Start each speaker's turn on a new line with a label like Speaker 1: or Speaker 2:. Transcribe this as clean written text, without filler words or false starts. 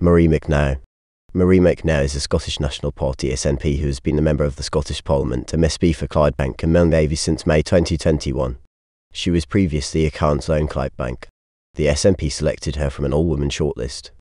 Speaker 1: Marie McNair. Marie McNair is a Scottish National Party SNP who has been a member of the Scottish Parliament and MSP for Clydebank and Milngavie since May 2021. She was previously a councillor in Clydebank. The SNP selected her from an all-women shortlist.